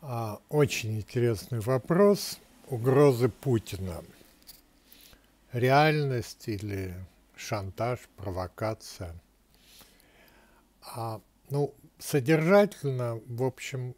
Очень интересный вопрос. Угрозы Путина. Реальность или шантаж, провокация? Содержательно, в общем,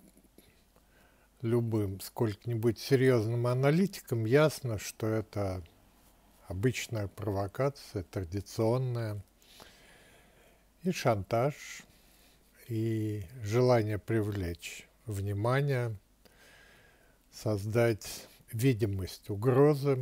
любым сколько-нибудь серьезным аналитикам ясно, что это обычная провокация, традиционная, и шантаж, и желание привлечь внимание, создать видимость угрозы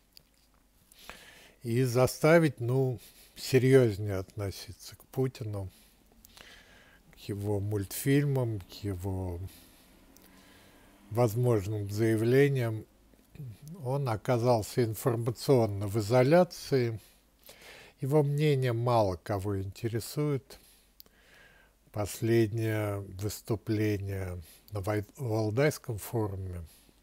и заставить, серьезнее относиться к Путину, к его мультфильмам, к его возможным заявлениям. Он оказался информационно в изоляции. Его мнение мало кого интересует. Последнее выступление на Валдайском форуме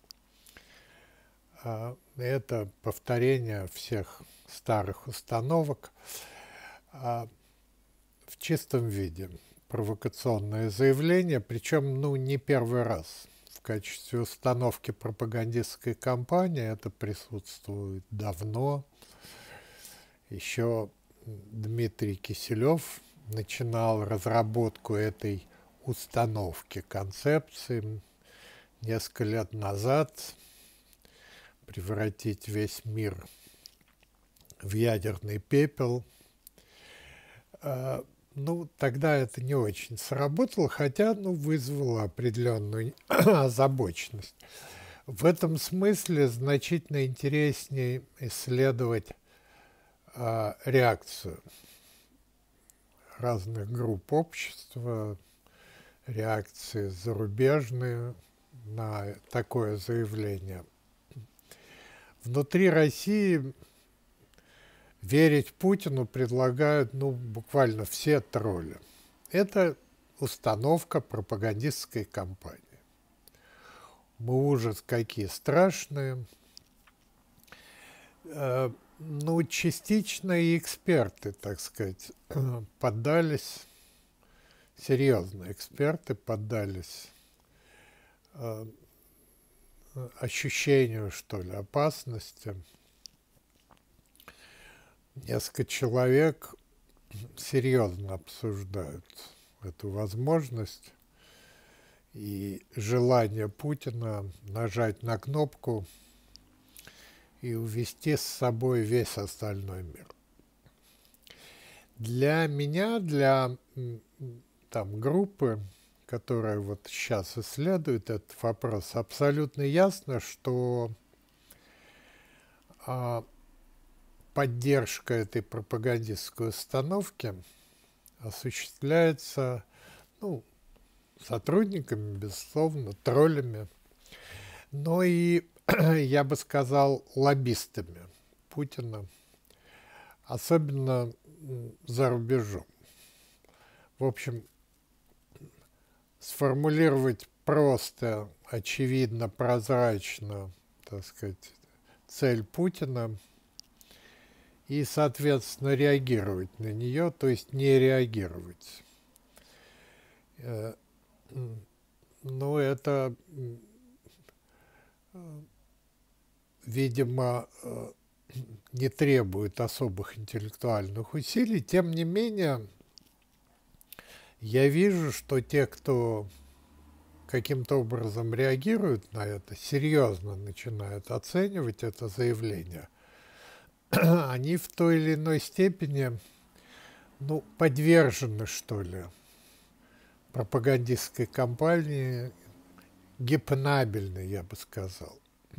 это повторение всех старых установок в чистом виде. Провокационное заявление, причем не первый раз. В качестве установки пропагандистской кампании это присутствует давно. Еще Дмитрий Киселев начинал разработку этой установки, концепции несколько лет назад. Превратить весь мир в ядерный пепел. Тогда это не очень сработало, хотя, вызвало определенную озабоченность. В этом смысле значительно интереснее исследовать реакцию разных групп общества, реакции зарубежные на такое заявление. Внутри России верить Путину предлагают, буквально все тролли. Это установка пропагандистской кампании. Мы ужас какие страшные. Частично и эксперты, так сказать, поддались, серьезные эксперты поддались ощущению, что ли, опасности. Несколько человек серьезно обсуждают эту возможность и желание Путина нажать на кнопку и увести с собой весь остальной мир. Для меня, для группы, которая вот сейчас исследует этот вопрос, абсолютно ясно, что поддержка этой пропагандистской установки осуществляется сотрудниками, безусловно, троллями, но и, я бы сказал, лоббистами Путина, особенно за рубежом. В общем, сформулировать просто, очевидно, прозрачно, так сказать, цель Путина и, соответственно, реагировать на нее, то есть не реагировать. Это, видимо, не требует особых интеллектуальных усилий. Тем не менее, я вижу, что те, кто каким-то образом реагируют на это, серьезно начинают оценивать это заявление, они в той или иной степени, подвержены, что ли, пропагандистской кампании, гипнабельной, я бы сказал.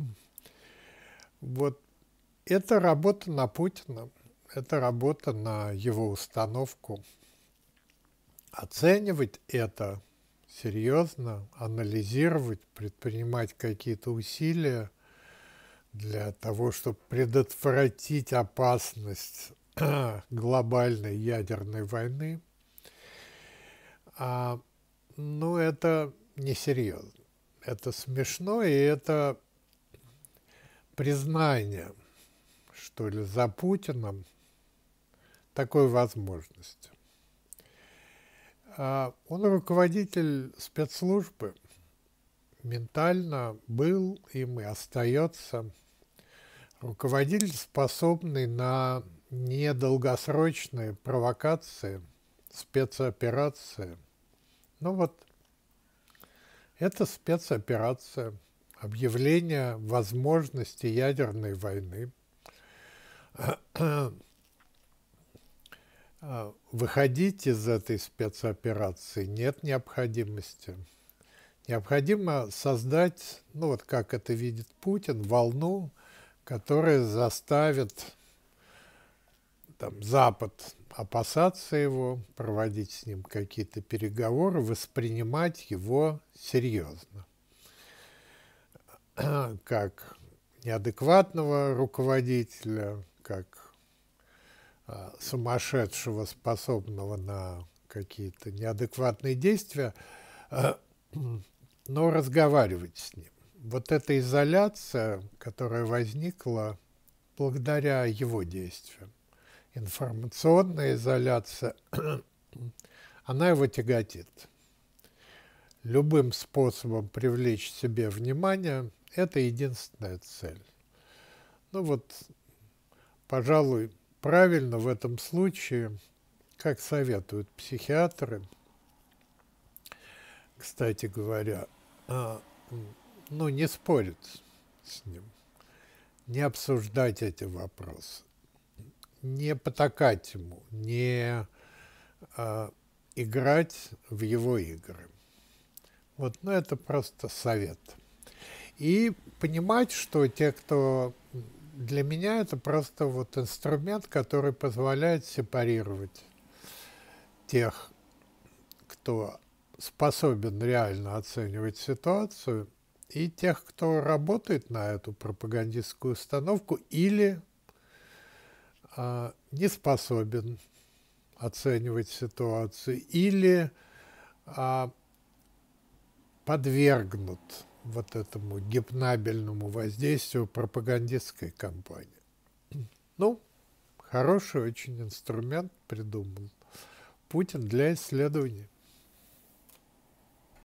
Вот это работа на Путина, это работа на его установку. Оценивать это серьезно, анализировать, предпринимать какие-то усилия для того, чтобы предотвратить опасность глобальной ядерной войны, это несерьезно. Это смешно, и это признание, что ли, за Путиным такой возможности. Он руководитель спецслужбы, ментально был им и остается руководитель, способный на недолгосрочные провокации, спецоперации. Ну вот, это спецоперация, объявление возможности ядерной войны. Выходить из этой спецоперации нет необходимости. Необходимо создать, ну вот как это видит Путин, волну, которая заставит там, Запад опасаться его, проводить с ним какие-то переговоры, воспринимать его серьезно. Как неадекватного руководителя, как сумасшедшего, способного на какие-то неадекватные действия, но разговаривать с ним. Вот эта изоляция, которая возникла благодаря его действиям, информационная изоляция, она его тяготит. Любым способом привлечь себе внимание – это единственная цель. Ну вот, пожалуй, правильно в этом случае, как советуют психиатры, кстати говоря, ну, не спорить с ним, не обсуждать эти вопросы, не потакать ему, не играть в его игры. Вот, ну, это просто совет. И понимать, что те, кто... Для меня это просто вот инструмент, который позволяет сепарировать тех, кто способен реально оценивать ситуацию, и тех, кто работает на эту пропагандистскую установку или не способен оценивать ситуацию, или подвергнут вот этому гипнабельному воздействию пропагандистской кампании. Ну, хороший очень инструмент придумал Путин для исследований.